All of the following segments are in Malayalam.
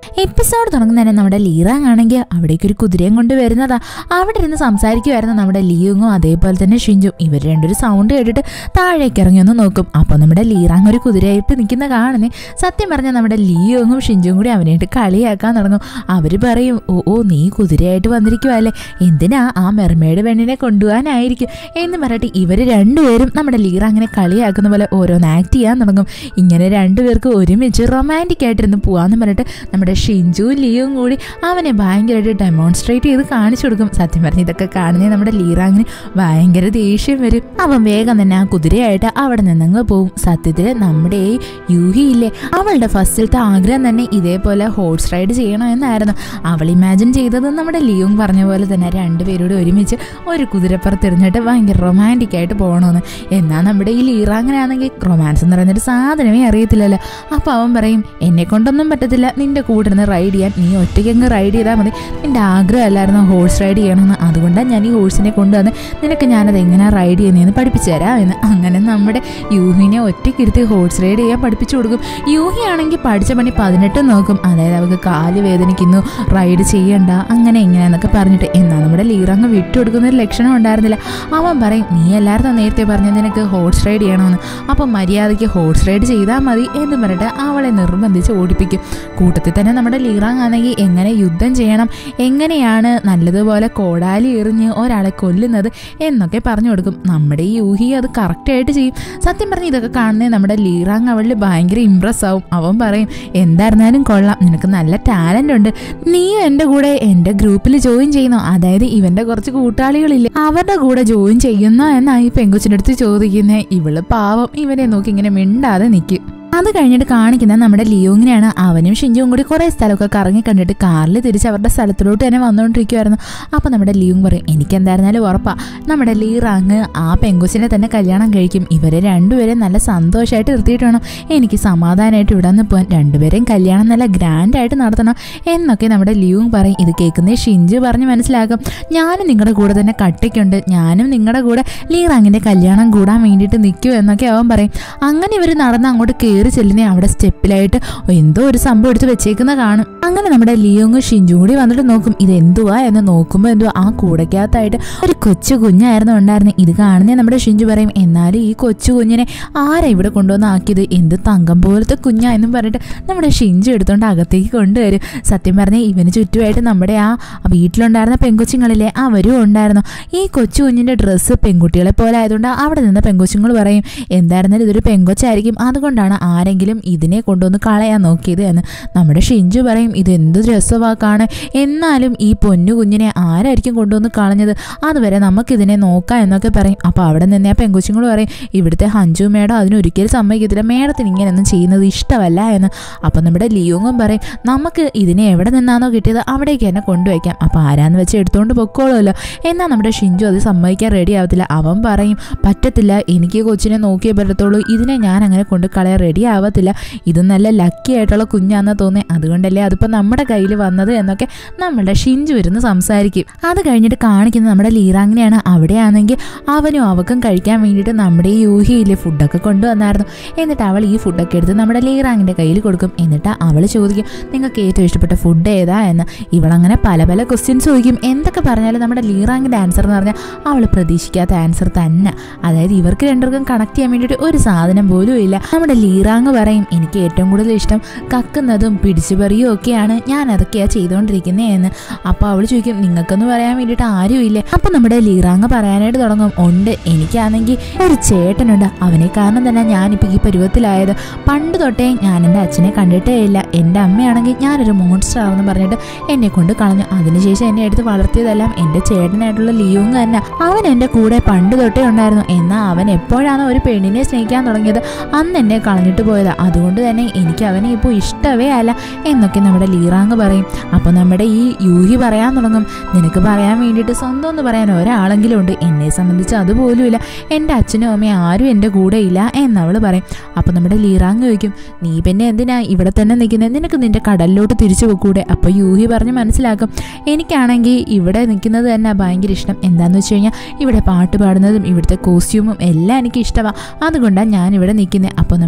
എപ്പിസോഡ് തുടങ്ങുന്നതന്നെ നമ്മുടെ ലീറാങ് ആണെങ്കിൽ അവിടേക്ക് ഒരു കുതിരയും കൊണ്ട് വരുന്നതാ. അവിടെ ഇരുന്ന് സംസാരിക്കുമായിരുന്നു നമ്മുടെ ലിയോങ്ങും അതേപോലെ തന്നെ ഷിഞ്ചും. ഇവർ രണ്ടൊരു സൗണ്ട് കേട്ടിട്ട് താഴേക്ക് ഇറങ്ങി ഒന്ന് നോക്കും. അപ്പോൾ നമ്മുടെ ലീറാങ് ഒരു കുതിരയായിട്ട് നിൽക്കുന്ന കാണുന്നേ. സത്യം പറഞ്ഞാൽ നമ്മുടെ ലിയോങ്ങും ഷിഞ്ചും കൂടി അവനായിട്ട് കളിയാക്കാൻ തുടങ്ങും. അവർ പറയും, ഓ നീ കുതിരയായിട്ട് വന്നിരിക്കുവല്ലേ, എന്തിനാ ആ മെർമേഡ് പെണ്ണിനെ കൊണ്ടുപോകാനായിരിക്കും എന്ന് പറഞ്ഞിട്ട് ഇവർ രണ്ടുപേരും നമ്മുടെ ലീറാങ്ങിനെ കളിയാക്കുന്ന പോലെ ഓരോന്ന് ആക്ട് ചെയ്യാൻ തുടങ്ങും. ഇങ്ങനെ രണ്ടുപേർക്ക് ഒരുമിച്ച് റൊമാൻറ്റിക് ആയിട്ടിരുന്ന് പോകാമെന്ന് പറഞ്ഞിട്ട് നമ്മുടെ ഷിഞ്ചുവും ലിയോയും കൂടി അവനെ ഭയങ്കരമായിട്ട് ഡെമോൺസ്ട്രേറ്റ് ചെയ്ത് കാണിച്ചു കൊടുക്കും. സത്യം പറഞ്ഞ് ഇതൊക്കെ കാണുന്നേ നമ്മുടെ ലീറാങ്ങിന് ഭയങ്കര ദേഷ്യം വരും. അവൻ വേഗം തന്നെ ആ കുതിരയായിട്ട് അവിടെ നിന്നങ്ങ് പോവും. സത്യത്തിൽ നമ്മുടെ യൂഹിയില്ലേ, അവളുടെ ഫസ്റ്റിലത്തെ ആഗ്രഹം തന്നെ ഇതേപോലെ ഹോഴ്സ് റൈഡ് ചെയ്യണമെന്നായിരുന്നു. അവൾ ഇമാജിൻ ചെയ്തത് നമ്മുടെ ലിയോങ് പറഞ്ഞ പോലെ തന്നെ രണ്ടുപേരോട് ഒരുമിച്ച് ഒരു കുതിരപ്പുറത്തിരുന്നിട്ട് ഭയങ്കര റൊമാൻറ്റിക് ആയിട്ട് പോകണമെന്ന്. എന്നാൽ നമ്മുടെ ഈ ലീറാങ്ങിനാണെങ്കിൽ റൊമാൻസ് എന്ന് പറയുന്നൊരു സാധനമേ അറിയത്തില്ലല്ലോ. അപ്പോൾ അവൻ പറയും, എന്നെ കൊണ്ടൊന്നും പറ്റത്തില്ല നിന്റെ കൂടെ ഇരുന്ന് റൈഡ് ചെയ്യാൻ, നീ ഒറ്റയ്ക്കങ്ങ് റൈഡ് ചെയ്താൽ മതി, നിന്റെ ആഗ്രഹമല്ലായിരുന്നു ഹോഴ്സ് റൈഡ് ചെയ്യണമെന്ന്, അതുകൊണ്ടാണ് ഞാൻ ഈ ഹോഴ്സിനെ കൊണ്ടുവന്ന് നിനക്ക് ഞാനത് എങ്ങനെയാണ് റൈഡ് ചെയ്യുന്നതെന്ന് പഠിപ്പിച്ചു തരാം എന്ന്. അങ്ങനെ നമ്മുടെ യൂഹിനെ ഒറ്റയ്ക്കിരുത്തി ഹോഴ്സ് റൈഡ് ചെയ്യാൻ പഠിപ്പിച്ചു കൊടുക്കും. യൂഹി ആണെങ്കിൽ പഠിച്ച പണി 18 നോക്കും. അതായത് അവൾക്ക് കാല് വേദനിക്കുന്നു, റൈഡ് ചെയ്യണ്ട, അങ്ങനെ ഇങ്ങനെയെന്നൊക്കെ പറഞ്ഞിട്ട്. എന്നാൽ നമ്മുടെ ലീറാങ് വിട്ടുകൊടുക്കുന്നൊരു ലക്ഷണം ഉണ്ടായിരുന്നില്ല. അവൻ പറയും, നീ എല്ലാവരും നേരത്തെ പറഞ്ഞത് നിനക്ക് ഹോഴ്സ് റൈഡ് ചെയ്യണമെന്ന്, അപ്പം മര്യാദയ്ക്ക് ഹോഴ്സ് റൈഡ് ചെയ്താൽ മതി എന്ന് പറഞ്ഞിട്ട് അവളെ നിർബന്ധിച്ച് ഓടിപ്പിക്കും. കൂട്ടത്തിൽ തന്നെ നമ്മുടെ ലീറാങ് ആണെങ്കിൽ എങ്ങനെ യുദ്ധം ചെയ്യണം, എങ്ങനെയാണ് നല്ലതുപോലെ കോടാലി എറിഞ്ഞ് ഒരാളെ കൊല്ലുന്നത് എന്നൊക്കെ പറഞ്ഞു കൊടുക്കും. നമ്മുടെ ഈ യൂഹി അത് കറക്റ്റായിട്ട് ചെയ്യും. സത്യം പറഞ്ഞ് ഇതൊക്കെ കാണുന്നത് നമ്മുടെ ലീറാങ് അവളിൽ ഭയങ്കര ഇമ്പ്രസ് ആവും. അവൻ പറയും, എന്തായിരുന്നാലും കൊള്ളാം, നിനക്ക് നല്ല ടാലൻ്റ് ഉണ്ട്, നീ എൻ്റെ കൂടെ എൻ്റെ ഗ്രൂപ്പിൽ ജോയിൻ ചെയ്യുന്നോ, അതായത് ഇവൻ്റെ കുറച്ച് കൂട്ടാളികളില്ലേ അവരുടെ കൂടെ ജോയിൻ ചെയ്യുന്നോ എന്നായി പെങ്കൊച്ചിൻ്റെ അടുത്ത് ചോദിക്കുന്നത്. ഇവള് പാവം ഇവനെ നോക്കി ഇങ്ങനെ മിണ്ടാതെ നിൽക്കും. അത് കഴിഞ്ഞിട്ട് കാണിക്കുന്ന നമ്മുടെ ലിയോങ്ങിനെയാണ്. അവനും ഷിഞ്ചുവും കൂടി കുറേ സ്ഥലമൊക്കെ കറങ്ങി കണ്ടിട്ട് കാറിൽ തിരിച്ച് അവരുടെ സ്ഥലത്തിലോട്ട് തന്നെ വന്നുകൊണ്ടിരിക്കുമായിരുന്നു. അപ്പോൾ നമ്മുടെ ലിയോങ് പറയും, എനിക്കെന്തായിരുന്നാലും ഉറപ്പാണ് നമ്മുടെ ലീറാങ് ആ പെങ്കൊച്ചിനെ തന്നെ കല്യാണം കഴിക്കും, ഇവരെ രണ്ടുപേരെയും നല്ല സന്തോഷമായിട്ട് നിർത്തിയിട്ട് വേണം എനിക്ക് സമാധാനമായിട്ട് ഇവിടെ നിന്ന് പോകാൻ, രണ്ടുപേരെയും കല്യാണം നല്ല ഗ്രാൻഡായിട്ട് നടത്തണം എന്നൊക്കെ നമ്മുടെ ലിയോങ് പറയും. ഇത് കേൾക്കുന്ന ഷിഞ്ചു പറഞ്ഞ് മനസ്സിലാക്കും, ഞാനും നിങ്ങളുടെ കൂടെ തന്നെ കട്ടിക്കുണ്ട്, ഞാനും നിങ്ങളുടെ കൂടെ ലീറാങ്ങിൻ്റെ കല്യാണം കൂടാൻ വേണ്ടിയിട്ട് നിൽക്കൂ എന്നൊക്കെ അവൻ പറയും. അങ്ങനെ ഇവർ നടന്ന് അങ്ങോട്ട് കയറി ചെല്ലുന്നേ അവിടെ സ്റ്റെപ്പിലായിട്ട് എന്തോ ഒരു സംഭവം എടുത്ത് വെച്ചേക്കുന്ന കാണും. അങ്ങനെ നമ്മുടെ ലിയോങ് ഷിഞ്ചു കൂടി വന്നിട്ട് നോക്കും, ഇത് എന്തുവാ എന്ന് നോക്കുമ്പോൾ എന്തോ ആ കൂടക്കകത്തായിട്ട് ഒരു കൊച്ചു കുഞ്ഞായിരുന്നു ഉണ്ടായിരുന്നത്. ഇത് കാണുന്നേ നമ്മുടെ ഷിഞ്ചു പറയും, എന്നാലും ഈ കൊച്ചു കുഞ്ഞിനെ ആരാ ഇവിടെ കൊണ്ടുവന്ന് ആക്കിയത്, എന്ത് തങ്കം പോലത്തെ കുഞ്ഞാ എന്നും പറഞ്ഞിട്ട് നമ്മുടെ ഷിഞ്ചു എടുത്തോണ്ട് അകത്തേക്ക് കൊണ്ടുവരും. സത്യം പറഞ്ഞാൽ ഇവന് ചുറ്റുമായിട്ട് നമ്മുടെ ആ വീട്ടിലുണ്ടായിരുന്ന പെങ്കൊച്ചുങ്ങളിലെ അവരും ഉണ്ടായിരുന്നു. ഈ കൊച്ചു കുഞ്ഞിൻ്റെ ഡ്രസ്സ് പെൺകുട്ടികളെ പോലെ ആയതുകൊണ്ട് അവിടെ നിന്ന് പെങ്കൊച്ചുങ്ങൾ പറയും, എന്തായിരുന്നാലും ഇതൊരു പെങ്കൊച്ചായിരിക്കും, അതുകൊണ്ടാണ് ആരെങ്കിലും ഇതിനെ കൊണ്ടുവന്ന് കളയാൻ നോക്കിയത് എന്ന്. നമ്മുടെ ഷിഞ്ചു പറയും, ഇതെന്ത് രസവാക്കാണ്, എന്നാലും ഈ പൊന്നു കുഞ്ഞിനെ ആരായിരിക്കും കൊണ്ടുവന്ന് കളഞ്ഞത്, അതുവരെ നമുക്കിതിനെ നോക്കാം എന്നൊക്കെ പറയും. അപ്പോൾ അവിടെ നിന്ന് ആ പെങ്കൊച്ചുങ്ങൾ പറയും, ഇവിടുത്തെ ഹഞ്ചു മേഡം അതിനൊരിക്കലും സമ്മതിക്കത്തില്ല, മേഡത്തിന് ഇങ്ങനെയൊന്നും ചെയ്യുന്നത് ഇഷ്ടമല്ല എന്ന്. അപ്പോൾ നമ്മുടെ ലിയോങ്ങും പറയും, നമുക്ക് ഇതിനെ എവിടെ നിന്നാണോ കിട്ടിയത് അവിടേക്ക് തന്നെ കൊണ്ടുവയ്ക്കാം, അപ്പോൾ ആരാന്ന് വെച്ച് എടുത്തുകൊണ്ട് പൊക്കോളുമല്ലോ. എന്നാൽ നമ്മുടെ ഷിഞ്ചു അത് സമ്മതിക്കാൻ റെഡി ആവത്തില്ല. അവൻ പറയും, പറ്റത്തില്ല, എനിക്ക് കൊച്ചിനെ നോക്കിയേ പറ്റത്തുള്ളൂ, ഇതിനെ ഞാൻ അങ്ങനെ കൊണ്ട് കളയാൻ റെഡി ആവത്തില്ല, ഇത് നല്ല ലക്കി ആയിട്ടുള്ള കുഞ്ഞാന്ന് തോന്നി, അതുകൊണ്ടല്ലേ അതിപ്പോൾ നമ്മുടെ കയ്യിൽ വന്നത് എന്നൊക്കെ നമ്മളുടെ ഷിഞ്ചു ഇരുന്ന് സംസാരിക്കും. അത് കഴിഞ്ഞിട്ട് കാണിക്കുന്നത് നമ്മുടെ ലീറാങ്ങിനെയാണ്. അവിടെയാണെങ്കിൽ അവനും അവക്കും കഴിക്കാൻ വേണ്ടിയിട്ട് നമ്മുടെ ഈ യൂഹിയിലെ ഫുഡൊക്കെ കൊണ്ടുവന്നായിരുന്നു. എന്നിട്ട് അവൾ ഈ ഫുഡൊക്കെ എടുത്ത് നമ്മുടെ ലീറാങ്ങിൻ്റെ കയ്യിൽ കൊടുക്കും. എന്നിട്ട് അവൾ ചോദിക്കും, നിങ്ങൾക്ക് ഏറ്റവും ഇഷ്ടപ്പെട്ട ഫുഡ് ഏതാ എന്ന്. ഇവളങ്ങനെ പല പല ക്വസ്റ്റ്യൻസ് ചോദിക്കും. എന്തൊക്കെ പറഞ്ഞാലും നമ്മുടെ ലീറാങ്ങിൻ്റെ ആൻസർ എന്ന് പറഞ്ഞാൽ അവൾ പ്രതീക്ഷിക്കാത്ത ആൻസർ തന്നെ. അതായത് ഇവർക്ക് രണ്ടുപേർക്കും കണക്ട് ചെയ്യാൻ വേണ്ടിയിട്ട് ഒരു സാധനം പോലും ഇല്ല. നമ്മുടെ ലീറാങ് പറയും, എനിക്ക് ഏറ്റവും കൂടുതൽ ഇഷ്ടം കക്കുന്നതും പിടിച്ചുപറിയും ഒക്കെയാണ്, ഞാൻ അതൊക്കെയാണ് ചെയ്തുകൊണ്ടിരിക്കുന്നത് എന്ന്. അപ്പോൾ അവൾ ചോദിക്കും, നിങ്ങൾക്കെന്ന് പറയാൻ വേണ്ടിയിട്ട് ആരും ഇല്ലേ? അപ്പോൾ നമ്മുടെ ലീറാങ് പറയാനായിട്ട് തുടങ്ങും, ഉണ്ട്, എനിക്കാണെങ്കിൽ ഒരു ചേട്ടനുണ്ട്, അവനെ കാരണം തന്നെ ഞാനിപ്പോൾ ഈ പരുവത്തിലായത്. പണ്ട് തൊട്ടേ ഞാൻ എൻ്റെ അച്ഛനെ കണ്ടിട്ടേ ഇല്ല, എൻ്റെ അമ്മയാണെങ്കിൽ ഞാനൊരു മോൺസ്റ്റർ ആണെന്ന് പറഞ്ഞിട്ട് എന്നെ കൊണ്ട് കളഞ്ഞു. അതിനുശേഷം എന്നെ എടുത്ത് വളർത്തിയതെല്ലാം എൻ്റെ ചേട്ടനായിട്ടുള്ള ലിയോങ് തന്നെ. അവൻ എൻ്റെ കൂടെ പണ്ട് തൊട്ടേ ഉണ്ടായിരുന്നു. എന്നാൽ അവൻ എപ്പോഴാണ് ഒരു പെണ്ണിനെ സ്നേഹിക്കാൻ തുടങ്ങിയത് അന്ന് എന്നെ കളഞ്ഞിട്ട് പോയതാ, അതുകൊണ്ട് തന്നെ എനിക്ക് അവനെ ഇപ്പോൾ ഇഷ്ടമേ അല്ല എന്നൊക്കെ നമ്മുടെ ലീറാങ് പറയും. അപ്പോൾ നമ്മുടെ ഈ യൂഹി പറയാൻ തുടങ്ങും, നിനക്ക് പറയാൻ വേണ്ടിയിട്ട് സ്വന്തം എന്ന് പറയാൻ ഒരാളെങ്കിലും ഉണ്ട്, എന്നെ സംബന്ധിച്ച് അതുപോലുമില്ല, എൻ്റെ അച്ഛനും അമ്മയും ആരും എൻ്റെ കൂടെ ഇല്ല എന്നവൾ പറയും. അപ്പോൾ നമ്മുടെ ലീറാങ് ചോദിക്കും, നീ പിന്നെ എന്തിനാ ഇവിടെ തന്നെ നിൽക്കുന്നത്, നിനക്ക് നിൻ്റെ കടലിലോട്ട് തിരിച്ചു പോക്കൂടെ? അപ്പോൾ യൂഹി പറഞ്ഞ് മനസ്സിലാക്കും, എനിക്കാണെങ്കിൽ ഇവിടെ നിൽക്കുന്നത് തന്നെ ഭയങ്കര ഇഷ്ടം, എന്താണെന്ന് വെച്ച് കഴിഞ്ഞാൽ ഇവിടെ പാട്ട് പാടുന്നതും ഇവിടുത്തെ കോസ്റ്റ്യൂമും എല്ലാം എനിക്ക് ഇഷ്ടമാണ്, അതുകൊണ്ടാണ് ഞാനിവിടെ നിൽക്കുന്നത്. അപ്പോൾ നമ്മുടെ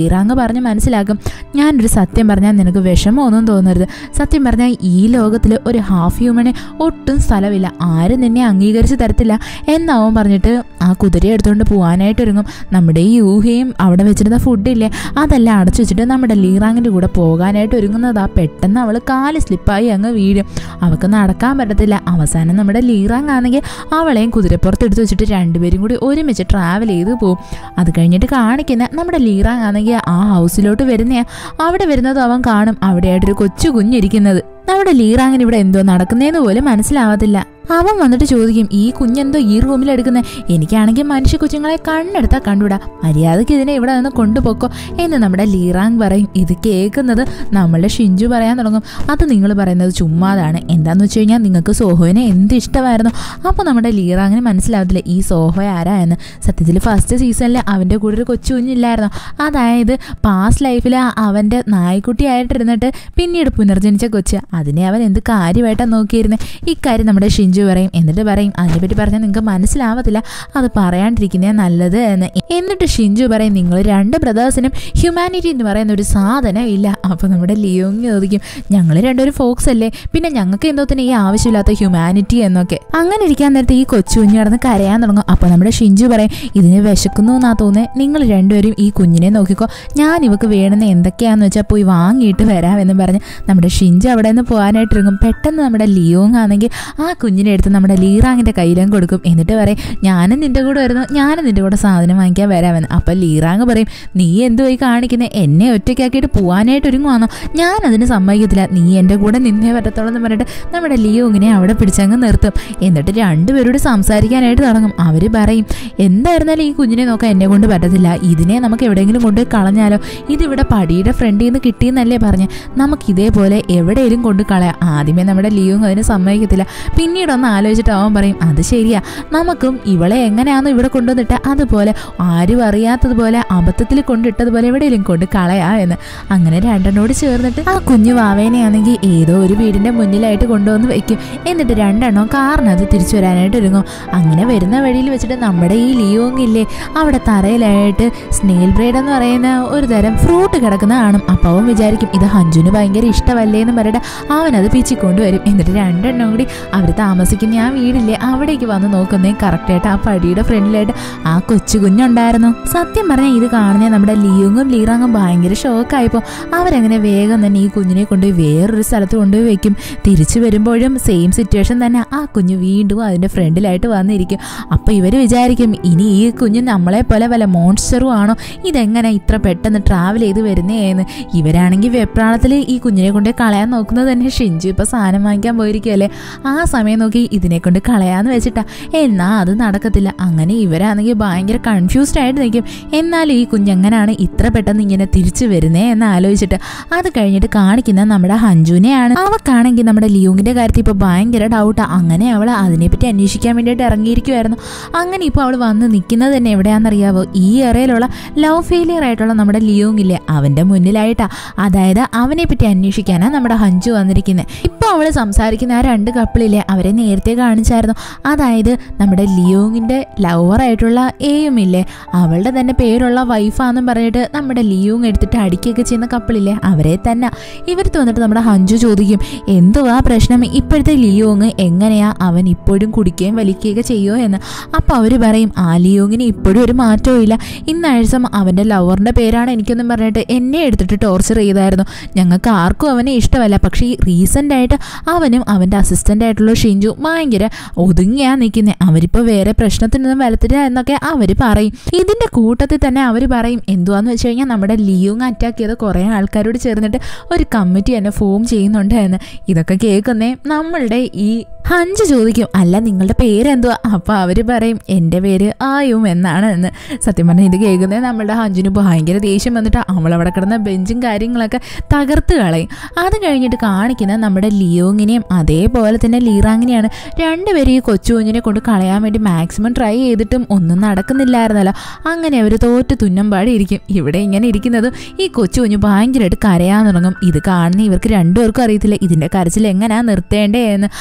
ലീറാങ് പറഞ്ഞ് മനസ്സിലാക്കും, ഞാനൊരു സത്യം പറഞ്ഞാൽ നിനക്ക് വിഷമമൊന്നും തോന്നരുത്. സത്യം പറഞ്ഞാൽ ഈ ലോകത്തിൽ ഒരു ഹാഫ് ഹ്യൂമന് ഒട്ടും സ്ഥലമില്ല, ആരും നിന്നെ അംഗീകരിച്ച് തരത്തില്ല എന്നാവും പറഞ്ഞിട്ട് ആ കുതിരയെ എടുത്തുകൊണ്ട് പോകാനായിട്ട് ഒരുങ്ങും. നമ്മുടെ ഈ ഊഹയും അവിടെ വെച്ചിരുന്ന ഫുഡില്ലേ അതെല്ലാം അടച്ചു വെച്ചിട്ട് നമ്മുടെ ലീറാങ്ങിൻ്റെ കൂടെ പോകാനായിട്ട് ഒരുങ്ങുന്നതാ. പെട്ടെന്ന് അവൾ കാല് സ്ലിപ്പായി അങ്ങ് വീഴും. അവൾക്ക് നടക്കാൻ പറ്റത്തില്ല. അവസാനം നമ്മുടെ ലീറാങ് ആണെങ്കിൽ അവളെയും കുതിരപ്പുറത്ത് എടുത്ത് വെച്ചിട്ട് രണ്ടുപേരും കൂടി ഒരുമിച്ച് ട്രാവൽ ചെയ്ത് പോകും. അത് കഴിഞ്ഞിട്ട് കാണിക്കുന്ന നമ്മുടെ ലീറാങ് ആണെങ്കിൽ ആ ഹൗസിലോട്ട് വരുന്നയാ. അവിടെ വരുന്നതും അവൻ കാണും അവിടെയായിട്ടൊരു കൊച്ചു കുഞ്ഞിരിക്കുന്നത്. നമ്മുടെ ലീറാങ്ങിന് ഇവിടെ എന്തോ നടക്കുന്നതെന്ന് പോലും മനസ്സിലാവത്തില്ല. അവൻ വന്നിട്ട് ചോദിക്കും, ഈ കുഞ്ഞെന്തോ ഈ റൂമിൽ എടുക്കുന്നത്? എനിക്കാണെങ്കിൽ മനുഷ്യ കൊച്ചുങ്ങളെ കണ്ണെടുത്താൽ കണ്ടുവിടാ, മര്യാദയ്ക്ക് ഇതിനെ ഇവിടെ നിന്ന് കൊണ്ടുപോക്കോ എന്ന് നമ്മുടെ ലീറാങ് പറയും. ഇത് കേൾക്കുന്നത് നമ്മളുടെ ഷിഞ്ചു പറയാൻ തുടങ്ങും, അത് നിങ്ങൾ പറയുന്നത് ചുമ്മാതാണ്. എന്താണെന്ന് വെച്ച് കഴിഞ്ഞാൽ നിങ്ങൾക്ക് സോഹോനെ എന്ത് ഇഷ്ടമായിരുന്നു. അപ്പോൾ നമ്മുടെ ലീറാങ്ങിന് മനസ്സിലാവത്തില്ല ഈ സോഹോ ആരാ എന്ന്. സത്യത്തിൽ ഫസ്റ്റ് സീസണിൽ അവൻ്റെ കൂടെ ഒരു കൊച്ചു കുഞ്ഞില്ലായിരുന്നു. അതായത് പാസ്റ്റ് ലൈഫിൽ അവൻ്റെ നായ്ക്കുട്ടിയായിട്ടിരുന്നിട്ട് പിന്നീട് പുനർജനിച്ച കൊച്ച്. അതിനെ അവൻ എന്ത് കാര്യമായിട്ടാണ് നോക്കിയിരുന്നത്. ഇക്കാര്യം നമ്മുടെ ഷിഞ്ചു പറയും. എന്നിട്ട് പറയും, അതിനെപ്പറ്റി പറഞ്ഞാൽ നിങ്ങൾക്ക് മനസ്സിലാവത്തില്ല, അത് പറയാണ്ടിരിക്കുന്നേ നല്ലത് എന്ന്. എന്നിട്ട് ഷിഞ്ചു പറയും, നിങ്ങൾ രണ്ട് ബ്രദേഴ്സിനും ഹ്യൂമാനിറ്റി എന്ന് പറയുന്ന ഒരു സാധനം ഇല്ല. അപ്പോൾ നമ്മുടെ ലിയോങ് ചോദിക്കും, ഞങ്ങൾ രണ്ടൊരു ഫോക്സ് അല്ലേ, പിന്നെ ഞങ്ങൾക്ക് എന്തോ തന്നെ ഈ ആവശ്യമില്ലാത്ത ഹ്യൂമാനിറ്റി എന്നൊക്കെ. അങ്ങനെ ഇരിക്കാൻ നേരത്തെ ഈ കൊച്ചു കുഞ്ഞ് കിടന്ന് കരയാൻ തുടങ്ങും. അപ്പോൾ നമ്മുടെ ഷിഞ്ചു പറയും, ഇതിന് വിശക്കുന്നു എന്നാ തോന്നുന്നത്, നിങ്ങൾ രണ്ടുപേരും ഈ കുഞ്ഞിനെ നോക്കിക്കോ, ഞാൻ ഇവക്ക് വേണമെന്ന് എന്തൊക്കെയാണെന്ന് വെച്ചാൽ പോയി വാങ്ങിയിട്ട് വരാമെന്ന് പറഞ്ഞ് നമ്മുടെ ഷിഞ്ചു അവിടെ നിന്ന് പോകാനായിട്ടിറങ്ങും. പെട്ടെന്ന് നമ്മുടെ ലിയോങ് ആണെങ്കിൽ ആ കുഞ്ഞിനെ എടുത്ത് നമ്മുടെ ലീറാങ്ങിൻ്റെ കയ്യിലും കൊടുക്കും. എന്നിട്ട് പറയും, ഞാനും നിൻ്റെ കൂടെ വരുന്നു, ഞാനും നിൻ്റെ കൂടെ സാധനം വാങ്ങിക്കാൻ വരാമെന്ന്. അപ്പം ലീറാങ് പറയും, നീ എന്തുപോയി കാണിക്കുന്നത്, എന്നെ ഒറ്റയ്ക്കാക്കിയിട്ട് പോകാനായിട്ട് ഒരുങ്ങുവാന്നോ? ഞാനതിന് സമ്മതിക്കത്തില്ല, നീ എൻ്റെ കൂടെ നിന്നേ പറ്റത്തുള്ളൂ എന്ന് പറഞ്ഞിട്ട് നമ്മുടെ ലിയോങ്ങിനെ അവിടെ പിടിച്ചങ്ങ് നിർത്തും. എന്നിട്ട് രണ്ടുപേരോട് സംസാരിക്കാനായിട്ട് തുടങ്ങും. അവർ പറയും, എന്തായിരുന്നാലും ഈ കുഞ്ഞിനെ നോക്കാൻ എന്നെ കൊണ്ട് പറ്റത്തില്ല, ഇതിനെ നമുക്ക് എവിടെയെങ്കിലും കൊണ്ട് കളഞ്ഞാലോ, ഇതിവിടെ പടിയുടെ ഫ്രണ്ടിൽ നിന്ന് കിട്ടിയെന്നല്ലേ പറഞ്ഞ്, നമുക്ക് ഇതേപോലെ എവിടെയെങ്കിലും കൊണ്ട് കളയാം. ആദ്യമേ നമ്മുടെ ലിയോങ് അതിന് സമ്മതിക്കത്തില്ല. പിന്നീടൊന്ന് ആലോചിച്ചിട്ട് അവൻ പറയും, അത് ശരിയാ, നമുക്കും ഇവളെ എങ്ങനെയാണോ ഇവിടെ കൊണ്ടുവന്നിട്ട് അതുപോലെ ആരും അറിയാത്തതുപോലെ അബദ്ധത്തിൽ കൊണ്ടിട്ടതുപോലെ എവിടെയെങ്കിലും കൊണ്ട് കളയാ എന്ന്. അങ്ങനെ രണ്ടെണ്ണോട് ചേർന്നിട്ട് ആ കുഞ്ഞു വാവേനെയാണെങ്കിൽ ഏതോ ഒരു വീടിന്റെ മുന്നിലായിട്ട് കൊണ്ടുവന്ന് വെക്കും. എന്നിട്ട് രണ്ടെണ്ണം കാറിനകത്ത് തിരിച്ചു വരാനായിട്ട് ഒരുങ്ങും. അങ്ങനെ വരുന്ന വഴിയിൽ വെച്ചിട്ട് നമ്മുടെ ഈ ലിയോങ് ഇല്ലേ അവിടെ തറയിലായിട്ട് സ്നെയിൽ ബ്രെഡ് എന്ന് പറയുന്ന ഒരു തരം ഫ്രൂട്ട് കിടക്കുന്ന കാണും. അപ്പോൾ അവൻ വിചാരിക്കും ഇത് ഹഞ്ജുന് ഭയങ്കര ഇഷ്ടമല്ലേ എന്ന് പറഞ്ഞിട്ട് അവനത് പിച്ചിക്കൊണ്ടുവരും. എന്നിട്ട് രണ്ടെണ്ണം കൂടി അവർ താമസിക്കുന്ന ആ വീടില്ലേ അവിടേക്ക് വന്ന് നോക്കുന്നേ കറക്റ്റായിട്ട് ആ പടിയുടെ ഫ്രണ്ടിലായിട്ട് ആ കൊച്ചു കുഞ്ഞുണ്ടായിരുന്നു. സത്യം പറഞ്ഞാൽ ഇത് കാണുന്ന നമ്മുടെ ലിയോങ്ങും ലീറാങ്ങും ഭയങ്കര ഷോക്കായപ്പോൾ അവരങ്ങനെ വേഗം തന്നെ ഈ കുഞ്ഞിനെ കൊണ്ടുപോയി വേറൊരു സ്ഥലത്ത് കൊണ്ടുപോയി വെക്കും. തിരിച്ചു വരുമ്പോഴും സെയിം സിറ്റുവേഷൻ തന്നെ, ആ കുഞ്ഞ് വീണ്ടും അതിൻ്റെ ഫ്രണ്ടിലായിട്ട് വന്നിരിക്കും. അപ്പോൾ ഇവർ വിചാരിക്കും ഇനി ഈ കുഞ്ഞ് നമ്മളെ പോലെ വല്ല മോൺസ്റ്ററും ആണോ, ഇതെങ്ങനെ ഇത്ര പെട്ടെന്ന് ട്രാവൽ ചെയ്ത് വരുന്നേന്ന്. ഇവരാണെങ്കിൽ വെപ്രാളത്തിൽ ഈ കുഞ്ഞിനെ കൊണ്ട് കളയാൻ നോക്കുന്നത് തന്നെ ഷിഞ്ചു ഇപ്പോൾ സാധനം വാങ്ങിക്കാൻ പോയിരിക്കുകയല്ലേ, ആ സമയം നോക്കി ഇതിനെ കൊണ്ട് കളയാന്ന് വെച്ചിട്ടാ. എന്നാൽ അത് നടക്കത്തില്ല. അങ്ങനെ ഇവരാണെങ്കിൽ ഭയങ്കര കൺഫ്യൂസ്ഡ് ആയിട്ട് നിൽക്കും. എന്നാലും ഈ കുഞ്ഞെങ്ങനെയാണ് ഇത്ര പെട്ടെന്ന് ഇങ്ങനെ തിരിച്ചു വരുന്നേ എന്ന് ആലോചിച്ചിട്ട് അത് കഴിഞ്ഞിട്ട് കാണിക്കുന്ന നമ്മുടെ ഹഞ്ജുനെയാണ്. അവക്കാണെങ്കിൽ നമ്മുടെ ലിയോങ്ങിൻ്റെ കാര്യത്തിൽ ഇപ്പോൾ ഭയങ്കര ഡൗട്ടാണ്. അങ്ങനെ അവൾ അതിനെപ്പറ്റി അന്വേഷിക്കാൻ വേണ്ടിയിട്ട് ഇറങ്ങിയിരിക്കുമായിരുന്നു. അങ്ങനെ ഇപ്പോൾ അവൾ വന്ന് നിൽക്കുന്നത് തന്നെ എവിടെയാണെന്നറിയാവോ, ഈ ഏറയിലുള്ള ലവ് ഫെയിലിയർ ആയിട്ടുള്ള നമ്മുടെ ലിയോങ് ഇല്ലേ അവൻ്റെ മുന്നിലായിട്ടാ. അതായത് അവനെ പറ്റി അന്വേഷിക്കാനാണ് നമ്മുടെ ഹഞ്ജു വന്നിരിക്കുന്നത്. ഇപ്പോൾ അവൾ സംസാരിക്കുന്ന ആ രണ്ട് കപ്പിളില്ലേ അവരെ നേരത്തെ കാണിച്ചായിരുന്നു. അതായത് നമ്മുടെ ലിയോങ്ങിൻ്റെ ലവറായിട്ടുള്ള എയുമില്ലേ അവളുടെ തന്നെ പേരുള്ള വൈഫാന്നും പറഞ്ഞിട്ട് നമ്മുടെ ലിയോങ് എടുത്തിട്ട് അടിക്കുകയൊക്കെ ചെയ്യുന്ന കപ്പിളില്ലേ അവരെ തന്നെ. ഇവർക്ക് വന്നിട്ട് നമ്മുടെ ഹഞ്ജു ചോദിക്കും, എന്തുവാ പ്രശ്നം, ഇപ്പോഴത്തെ ലിയോങ് എങ്ങനെയാ, അവൻ ഇപ്പോഴും കുടിക്കുകയും വലിക്കുകയൊക്കെ ചെയ്യുമോ എന്ന്. അപ്പോൾ അവർ പറയും, ആ ലിയോങ്ങിന് ഇപ്പോഴും ഒരു മാറ്റവും ഇല്ല, ഇന്നാഴ്ച അവൻ്റെ ലവറിൻ്റെ പേരാണ് എനിക്കൊന്നും പറഞ്ഞിട്ട് എന്നെ എടുത്തിട്ട് ടോർച്ചർ ചെയ്തായിരുന്നു. ഞങ്ങൾക്ക് ആർക്കും അവനെ ഇഷ്ടമല്ല, പക്ഷേ ഈ റീസെൻ്റായിട്ട് അവനും അവൻ്റെ അസിസ്റ്റൻ്റ് ആയിട്ടുള്ള ഷിഞ്ചു ഭയങ്കര ഒതുങ്ങിയാണ് നിൽക്കുന്നത്. അവരിപ്പോൾ വേറെ പ്രശ്നത്തിനൊന്നും വലത്തില്ല എന്നൊക്കെ അവർ പറയും. ഇതിൻ്റെ കൂട്ടത്തിൽ തന്നെ അവർ പറയും എന്തുവാന്ന് വെച്ച് കഴിഞ്ഞാൽ നമ്മുടെ ലിയോങ് അറ്റാക്ക് ചെയ്ത കുറേ ആൾക്കാരോട് ചേർന്നിട്ട് ഒരു കമ്മിറ്റി തന്നെ ഫോം ചെയ്യുന്നുണ്ട് എന്ന്. ഇതൊക്കെ കേൾക്കുന്നേ നമ്മളുടെ ഈ ഹഞ്ച് ചോദിക്കും, അല്ല നിങ്ങളുടെ പേരെന്തുവാ? അപ്പോൾ അവർ പറയും എൻ്റെ പേര് ആയും എന്നാണ് എന്ന്. സത്യം പറഞ്ഞാൽ ഇത് കേൾക്കുന്നത് നമ്മളുടെ ഹഞ്ചിന് ഭയങ്കര ദേഷ്യം വന്നിട്ട് അവളവിടെ കിടന്ന ബെഞ്ചും കാര്യങ്ങളൊക്കെ തകർത്ത് കളയും. അത് കഴിഞ്ഞിട്ട് കാണിക്കുന്നത് നമ്മുടെ ലിയോങ്ങിനെയും അതേപോലെ തന്നെ ലീറാങ്ങിനെയാണ്. രണ്ടുപേരും ഈ കൊച്ചു കുഞ്ഞിനെ കൊണ്ട് കളയാൻ വേണ്ടി മാക്സിമം ട്രൈ ചെയ്തിട്ടും ഒന്നും നടക്കുന്നില്ലായിരുന്നല്ലോ. അങ്ങനെ അവർ തോറ്റ് തുന്നമ്പാടി ഇരിക്കും. ഇവിടെ ഇങ്ങനെ ഇരിക്കുന്നതും ഈ കൊച്ചു കുഞ്ഞ് ഭയങ്കരമായിട്ട് കരയാൻ തുടങ്ങും. ഇത് കാണുന്ന ഇവർക്ക് രണ്ടുപേർക്കും അറിയത്തില്ല ഇതിൻ്റെ കരച്ചിൽ എങ്ങനെയാണ് നിർത്തേണ്ടേ എന്ന്. ആദ്യം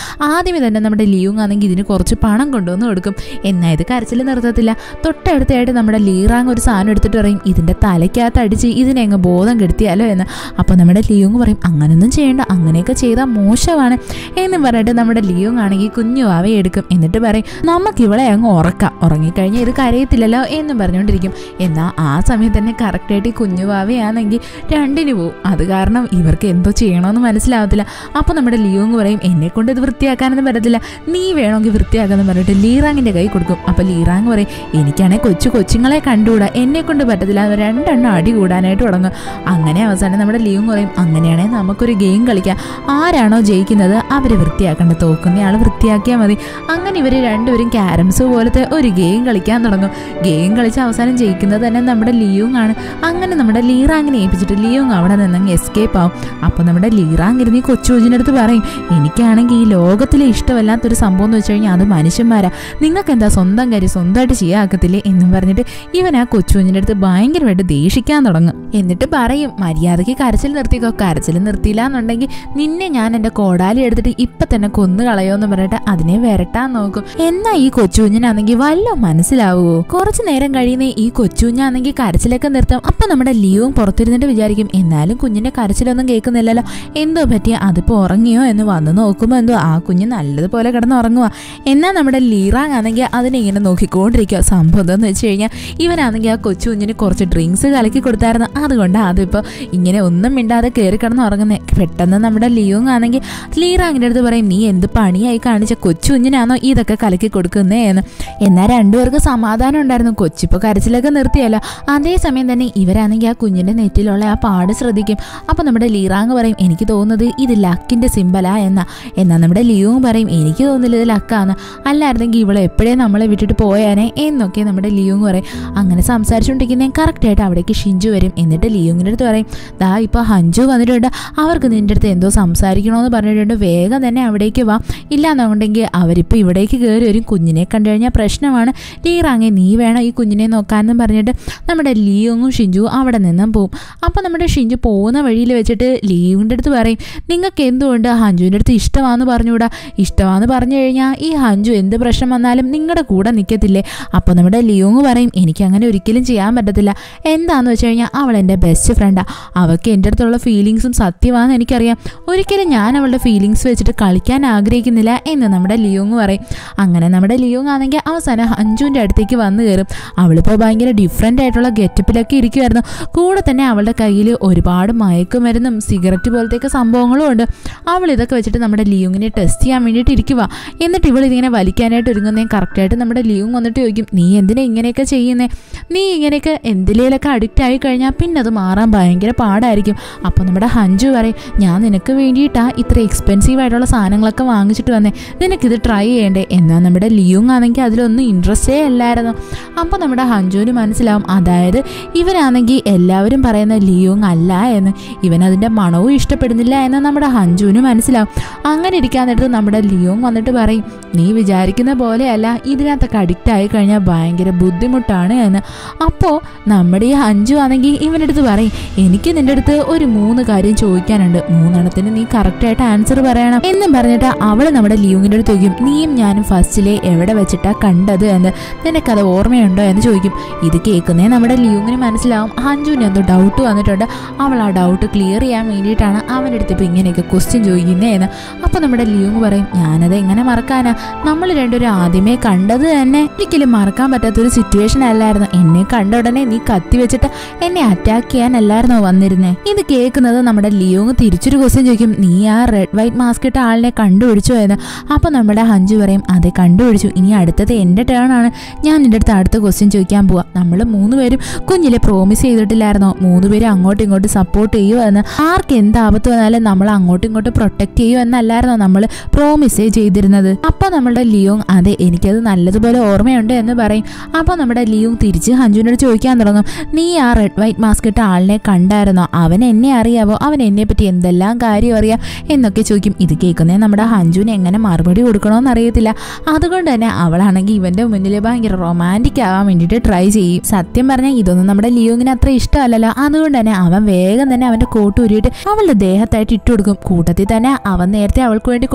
ആദ്യമേ തന്നെ നമ്മുടെ ലിയോങ് ആണെങ്കിൽ ഇതിന് കുറച്ച് പണം കൊണ്ടുവന്ന് കൊടുക്കും. എന്നാൽ ഇത് കരച്ചിൽ നിർത്തത്തില്ല. തൊട്ടടുത്തായിട്ട് നമ്മുടെ ലീറാങ് ഒരു സാധനം എടുത്തിട്ട് പറയും ഇതിൻ്റെ തലയ്ക്കകത്ത് അടിച്ച് ഇതിനെ അങ്ങ് ബോധം കെടുത്തിയാലോ എന്ന്. അപ്പോൾ നമ്മുടെ ലിയോങ് പറയും അങ്ങനൊന്നും ചെയ്യേണ്ട, അങ്ങനെയൊക്കെ ചെയ്താൽ മോശമാണ് എന്ന് പറഞ്ഞിട്ട് നമ്മുടെ ലിയോങ് ആണെങ്കിൽ കുഞ്ഞു വാവയെ എടുക്കും. എന്നിട്ട് പറയും നമുക്ക് ഇവളെ അങ്ങ് ഉറക്കാം, ഉറങ്ങിക്കഴിഞ്ഞാൽ ഇത് കരയത്തില്ലല്ലോ എന്നും പറഞ്ഞുകൊണ്ടിരിക്കും. എന്നാൽ ആ സമയത്ത് തന്നെ കറക്റ്റായിട്ട് ഈ കുഞ്ഞു വാവയാണെങ്കിൽ രണ്ടിന് പോവും. അത് കാരണം ഇവർക്ക് എന്തോ ചെയ്യണമെന്ന് മനസ്സിലാവത്തില്ല. അപ്പോൾ നമ്മുടെ ലിയോങ് പറയും എന്നെ കൊണ്ട് ഇത് വൃത്തിയാക്കാനൊന്നും പറ്റത്തില്ല, നീ വേണമെങ്കിൽ വൃത്തിയാക്കാന്ന് പറഞ്ഞിട്ട് ലീറാങ്ങിൻ്റെ കൈ കൊടുക്കും. അപ്പോൾ ലീറാങ് പറയും എനിക്കാണെങ്കിൽ കൊച്ചുങ്ങളെ കണ്ടുകൂടാ, എന്നെ കൊണ്ട് പറ്റത്തില്ല, അത് രണ്ടെണ്ണം അടി കൂടാനായിട്ട് തുടങ്ങും. അങ്ങനെ അവസാനം നമ്മുടെ ലിയോങ് പറയും അങ്ങനെയാണെങ്കിൽ നമുക്കൊരു ഗെയിം കളിക്കാം, ആരാണോ ജയിക്കുന്നത് അവർ വൃത്തിയാക്കേണ്ടത്, തോക്കുന്നയാൾ വൃത്തിയാക്കിയാൽ മതി. അങ്ങനെ ഇവർ രണ്ടുപേരും ക്യാരംസ് പോലത്തെ ഒരു ഗെയിം കളിക്കാൻ തുടങ്ങും. ഗെയിം കളിച്ച് അവസാനം ജയിക്കുന്നത് തന്നെ നമ്മുടെ ലിയോങ് ആണ്. അങ്ങനെ നമ്മുടെ ലീറാങ്ങിനെ ഏൽപ്പിച്ചിട്ട് ലിയോങ് അവിടെ നിന്നങ്ങ് എസ്കേപ്പ് ആവും. അപ്പോൾ നമ്മുടെ ലീറാങ് ഇരുന്ന് ഈ കൊച്ചുകൊച്ചിൻ്റെ അടുത്ത് പറയും എനിക്കാണെങ്കിൽ ഈ ലോകത്തിലെ ഇഷ്ടമല്ലാത്തൊരു സംഭവം എന്ന് വെച്ച് കഴിഞ്ഞാൽ അത് മനുഷ്യന്മാരാ, നിങ്ങൾക്ക് എന്താ സ്വന്തം കാര്യം സ്വന്തമായിട്ട് ചെയ്യാക്കത്തില്ലേ എന്നും പറഞ്ഞിട്ട് ഇവൻ ആ കൊച്ചുകുഞ്ഞിൻ്റെ അടുത്ത് ഭയങ്കരമായിട്ട് ദേഷിക്കാൻ തുടങ്ങും. എന്നിട്ട് പറയും മര്യാദയ്ക്ക് കരച്ചിൽ നിർത്തിക്കോ, കരച്ചിൽ നിർത്തിയില്ല എന്നുണ്ടെങ്കിൽ നിന്നെ ഞാൻ എൻ്റെ കോടാലി എടുത്തിട്ട് ഇപ്പം തന്നെ കൊന്നു കളയോന്ന് പറഞ്ഞിട്ട് അതിനെ വരട്ടാൻ നോക്കും. എന്നാൽ ഈ കൊച്ചുകുഞ്ഞിനാണെങ്കിൽ വല്ലോ മനസ്സിലാവുമോ? കുറച്ചു നേരം കഴിയുന്ന ഈ കൊച്ചുകുഞ്ഞാണെങ്കിൽ കരച്ചിലൊക്കെ നിർത്തും. അപ്പം നമ്മുടെ ലിയോങ് പുറത്തിരുന്നിട്ട് വിചാരിക്കും എന്നാലും കുഞ്ഞിൻ്റെ കരച്ചിലൊന്നും കേൾക്കുന്നില്ലല്ലോ, എന്തോ പറ്റിയ അതിപ്പോൾ ഉറങ്ങിയോ എന്ന് വന്ന് നോക്കുമ്പോൾ എന്തോ ആ കുഞ്ഞ് നല്ലതുപോലെ കിടന്ന് ഉറങ്ങുക. എന്നാൽ നമ്മുടെ ലീറാങ് ആണെങ്കിൽ അതിനെ ഇങ്ങനെ നോക്കിക്കൊണ്ടിരിക്കുക. സംഭവം എന്താണെന്ന് വെച്ച് കഴിഞ്ഞാൽ ഇവനാണെങ്കിൽ ആ കൊച്ചു കുഞ്ഞിന് കുറച്ച് ഡ്രിങ്ക്സ് കലക്കി കൊടുത്തായിരുന്നു, അതുകൊണ്ട് അതിപ്പോൾ ഇങ്ങനെ ഒന്നും മിണ്ടാതെ കയറി കിടന്ന് ഉറങ്ങുന്നത്. പെട്ടെന്ന് നമ്മുടെ ലിയോങ് ആണെങ്കിൽ ലീറാങ്ങിൻ്റെ അടുത്ത് പറയും നീ എന്ത് പണിയായി കാണിച്ച, കൊച്ചു കുഞ്ഞിനാണോ ഇതൊക്കെ കലക്കി കൊടുക്കുന്നേ എന്ന്. എന്നാൽ രണ്ടുപേർക്ക് സമാധാനം ഉണ്ടായിരുന്നു, കൊച്ചിപ്പോൾ കരച്ചിലൊക്കെ നിർത്തിയല്ലോ. അതേസമയം തന്നെ ഇവരാണെങ്കിൽ ആ കുഞ്ഞിൻ്റെ നെറ്റിലുള്ള ആ പാട് ശ്രദ്ധിക്കും. അപ്പോൾ നമ്മുടെ ലീറാങ് പറയും എനിക്ക് തോന്നുന്നത് ഇത് ലക്കിൻ്റെ സിമ്പലാ എന്നാൽ നമ്മുടെ ലിയോങ് പറയും എനിക്ക് തോന്നുന്നില്ല ഇത് ലക്കാന്ന്, അല്ലായിരുന്നെങ്കിൽ ഇവളെ എപ്പോഴേ നമ്മളെ വിട്ടിട്ട് പോയാനേ എന്നൊക്കെ നമ്മുടെ ലിയോങ് പറയും. അങ്ങനെ സംസാരിച്ചുകൊണ്ടിരിക്കുന്നേ കറക്റ്റായിട്ട് അവിടേക്ക് ഷിഞ്ചു വരും. എന്നിട്ട് ലിയോങ്ങിൻ്റെ അടുത്ത് പറയും ദാ ഇപ്പോൾ ഹഞ്ചു വന്നിട്ടുണ്ട്, അവർക്ക് നിൻ്റെ അടുത്ത് എന്തോ സംസാരിക്കണമെന്ന് പറഞ്ഞിട്ടുണ്ട്, വേഗം തന്നെ അവിടേക്ക് വാ, ഇല്ലാന്നുണ്ടെങ്കിൽ അവരിപ്പോൾ ഇവിടേക്ക് കയറി വരും, കുഞ്ഞിനെ കണ്ടു കഴിഞ്ഞാൽ പ്രശ്നമാണ്, ലീറാങ്ങെ നീ വേണം ഈ കുഞ്ഞിനെ നോക്കാനെന്നും പറഞ്ഞിട്ട് നമ്മുടെ ലിയോങ്ങും ഷിഞ്ചുവും അവിടെ നിന്നും പോവും. അപ്പോൾ നമ്മുടെ ഷിഞ്ചു പോകുന്ന വഴിയിൽ വെച്ചിട്ട് ലിയോങ്ങിൻ്റെ അടുത്ത് പറയും നിങ്ങൾക്ക് എന്തുകൊണ്ട് ഹഞ്ചുവിൻ്റെ അടുത്ത് ഇഷ്ടമാണെന്ന് പറഞ്ഞുകൂടാ, ഇഷ്ടമാണെന്ന് പറഞ്ഞു കഴിഞ്ഞാൽ ഈ ഹഞ്ചു എന്ത് പ്രശ്നം വന്നാലും നിങ്ങളുടെ കൂടെ നിൽക്കത്തില്ലേ. അപ്പോൾ നമ്മുടെ ലിയോങ് പറയും എനിക്കങ്ങനെ ഒരിക്കലും ചെയ്യാൻ പറ്റത്തില്ല, എന്താണെന്ന് വെച്ച് കഴിഞ്ഞാൽ അവൾ എൻ്റെ ബെസ്റ്റ് ഫ്രണ്ടാണ്, അവൾക്ക് എൻ്റെ അടുത്തുള്ള ഫീലിങ്സും സത്യമാണെന്ന് എനിക്കറിയാം, ഒരിക്കലും ഞാൻ അവളുടെ ഫീലിങ്സ് വെച്ചിട്ട് കളിക്കാൻ ആഗ്രഹിക്കുന്നില്ല എന്ന് നമ്മുടെ ലിയോങ് പറയും. അങ്ങനെ നമ്മുടെ ലിയോങ് ആണെങ്കിൽ അവസാനം ഹഞ്ചുവിൻ്റെ അടുത്തേക്ക് വന്നു കയറും. അവളിപ്പോൾ ഭയങ്കര ഡിഫറെൻ്റ് ആയിട്ടുള്ള ഗെറ്റപ്പിലൊക്കെ ഇരിക്കുമായിരുന്നു. കൂടെ തന്നെ അവളുടെ കയ്യിൽ ഒരുപാട് മയക്കുമരുന്നും സിഗരറ്റ് പോലത്തെയൊക്കെ സംഭവങ്ങളും ഉണ്ട്. അവൾ ഇതൊക്കെ വെച്ചിട്ട് നമ്മുടെ ലിയോങ്ങിനെ ടെസ്റ്റ് ചെയ്യാൻ വേണ്ടിയിട്ട് ഇരിക്കുക. എന്നിട്ട് ഇവൾ ഇതിങ്ങനെ വലിക്കാനായിട്ട് ഒരുങ്ങുന്നേ കറക്റ്റായിട്ട് നമ്മുടെ ലിയോങ് വന്നിട്ട് ചോദിക്കും നീ എന്തിനാ ഇങ്ങനെയൊക്കെ ചെയ്യുന്നേ, നീ ഇങ്ങനെയൊക്കെ എന്തിലേലൊക്കെ അഡിക്റ്റ് ആയി കഴിഞ്ഞാൽ പിന്നെ അത് മാറാൻ ഭയങ്കര പാടായിരിക്കും. അപ്പോൾ നമ്മുടെ ഹഞ്ചു പറയും ഞാൻ നിനക്ക് വേണ്ടിയിട്ടാണ് ഇത്ര എക്സ്പെൻസീവ് ആയിട്ടുള്ള സാധനങ്ങളൊക്കെ വാങ്ങിച്ചിട്ട് വന്നേ, നിനക്കിത് ട്രൈ ചെയ്യണ്ടേ. എന്നാൽ നമ്മുടെ ലിയോങ് ആണെങ്കിൽ അതിലൊന്നും ഇൻട്രസ്റ്റേ അല്ലായിരുന്നു. അപ്പോൾ നമ്മുടെ ഹഞ്ചുവിന് മനസ്സിലാവും അതായത് ഇവനാണെങ്കിൽ എല്ലാവരും പറയുന്ന ലിയോങ് അല്ല എന്ന്, ഇവനതിൻ്റെ മണവും ഇഷ്ടപ്പെടുന്നില്ല എന്ന് നമ്മുടെ ഹഞ്ചുവിന് മനസ്സിലാവും. അങ്ങനെ ഇരിക്കാൻ നേരത്ത് നമ്മുടെ ലിയോങ് വന്നിട്ട് പറയും നീ വിചാരിക്കുന്ന പോലെയല്ല, ഇതിനകത്തൊക്കെ അഡിക്റ്റ് ആയി കഴിഞ്ഞാൽ ഭയങ്കര ബുദ്ധിമുട്ടാണ് എന്ന്. അപ്പോൾ നമ്മുടെ ഈ ഹഞ്ചു ആണെങ്കിൽ ഇവൻ്റെ അടുത്ത് പറയും എനിക്ക് നിൻ്റെ അടുത്ത് ഒരു 3 കാര്യം ചോദിക്കാനുണ്ട്, 3 നീ കറക്റ്റായിട്ട് ആൻസർ പറയണം എന്നും പറഞ്ഞിട്ട് അവൾ നമ്മുടെ ലിയോങ്ങിൻ്റെ അടുത്ത് ചോദിക്കും നീയും ഞാനും ഫസ്റ്റിലെ എവിടെ വെച്ചിട്ടാണ് കണ്ടത് എന്ന്, നിനക്കത് ഓർമ്മയുണ്ടോ എന്ന് ചോദിക്കും. ഇത് കേൾക്കുന്നേ നമ്മുടെ ലിയോങ്ങിന് മനസ്സിലാവും ഹഞ്ചുവിന് എന്തോ ഡൗട്ട് വന്നിട്ടുണ്ട്, അവൾ ആ ഡൗട്ട് ക്ലിയർ ചെയ്യാൻ വേണ്ടിയിട്ടാണ് അവൻ്റെ അടുത്ത് ഇപ്പോൾ ഇങ്ങനെയൊക്കെ ക്വസ്റ്റ്യൻ ചോദിക്കുന്നേ എന്ന്. അപ്പോൾ നമ്മുടെ ലിയോങ് പറയും ഞാനത് എങ്ങനെ മറക്കാനാ, നമ്മൾ രണ്ടുപേരും ആദ്യമേ കണ്ടത് തന്നെ ഒരിക്കലും മറക്കാൻ പറ്റാത്തൊരു സിറ്റുവേഷൻ അല്ലായിരുന്നു, എന്നെ കണ്ട ഉടനെ നീ കത്തി വെച്ചിട്ട് എന്നെ അറ്റാക്ക് ചെയ്യാനല്ലായിരുന്നോ വന്നിരുന്നേ. ഇത് കേൾക്കുന്നത് നമ്മുടെ ലിയോങ് തിരിച്ചൊരു ക്വസ്റ്റ്യൻ ചോദിക്കും നീ ആ റെഡ് വൈറ്റ് മാസ്ക് ഇട്ട ആളിനെ കണ്ടുപിടിച്ചോ എന്ന്. അപ്പോൾ നമ്മുടെ ഹഞ്ചു പറയും അതെ കണ്ടുപിടിച്ചു, ഇനി അടുത്തത് എൻ്റെ ടേൺ ആണ്, ഞാൻ നിൻ്റെ അടുത്ത് അടുത്ത ക്വസ്റ്റ്യൻ ചോദിക്കാൻ പോവാം. നമ്മൾ 3 പേരും കുഞ്ഞിലെ പ്രോമിസ് ചെയ്തിട്ടില്ലായിരുന്നോ 3 പേരും അങ്ങോട്ടും ഇങ്ങോട്ടും സപ്പോർട്ട് ചെയ്യുമെന്ന്, ആർക്ക് എന്ത് ആപത്ത് വന്നാലും നമ്മൾ അങ്ങോട്ടും ഇങ്ങോട്ടും പ്രൊട്ടക്ട് ചെയ്യുമെന്നല്ലായിരുന്നോ നമ്മൾ പ്രോമിസ് ചെയ്തിരുന്നത്. അപ്പോൾ നമ്മുടെ ലിയോങ് അതെ എനിക്കത് നല്ലതുപോലെ ഓർമ്മയുണ്ട് എന്ന് പറയും. അപ്പോൾ നമ്മുടെ ലിയോങ് തിരിച്ച് ഹഞ്ചുവിനോട് ചോദിക്കാൻ തുടങ്ങും നീ ആ റെഡ് വൈറ്റ് മാസ്ക് ഇട്ട ആളിനെ കണ്ടായിരുന്നോ, അവൻ എന്നെ അറിയാവോ, അവൻ എന്നെ പറ്റി എന്തെല്ലാം കാര്യം അറിയാം എന്നൊക്കെ ചോദിക്കും. ഇത് കേൾക്കുന്നേ നമ്മുടെ ഹഞ്ചുവിന് എങ്ങനെ മറുപടി കൊടുക്കണമെന്ന് അറിയത്തില്ല. അതുകൊണ്ട് തന്നെ അവളാണെങ്കിൽ ഇവൻ്റെ മുന്നിൽ ഭയങ്കര റൊമാൻറ്റിക് ആവാൻ വേണ്ടിയിട്ട് ട്രൈ ചെയ്യും. സത്യം പറഞ്ഞാൽ ഇതൊന്നും നമ്മുടെ ലിയോങ്ങിന് അത്ര ഇഷ്ടമല്ലല്ലോ, അതുകൊണ്ട് തന്നെ അവൻ വേഗം തന്നെ അവൻ്റെ കോട്ട് ഊരിയിട്ട് അവളുടെ ദേഹത്തായിട്ട് ഇട്ട് കൊടുക്കും. കൂട്ടത്തിൽ തന്നെ അവൻ നേരത്തെ അവൾക്ക് വേണ്ടി കൊണ്ടുവന്ന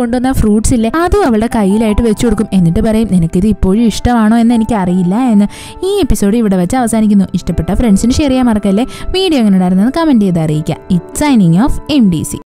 ഫ്രൂട്ട്സ് ഇല്ലേ അതും അവളുടെ കയ്യിലായിട്ട് വെച്ചു കൊടുക്കും. എന്നിട്ട് പറയും നിനക്കിത് ഇപ്പോഴും ഇഷ്ടമാണോ എന്ന് എനിക്ക് അറിയില്ല എന്ന്. ഈ എപ്പിസോഡ് ഇവിടെ വെച്ച് അവസാനിക്കുന്നു. ഇഷ്ടപ്പെട്ട ഫ്രണ്ട്സിന് ഷെയർ ചെയ്യാൻ മറക്കല്ലേ. വീഡിയോ എങ്ങനെ ഉണ്ടായിരുന്നെന്ന് കമന്റ് ചെയ്ത് അറിയിക്കുക. It's signing off MDC.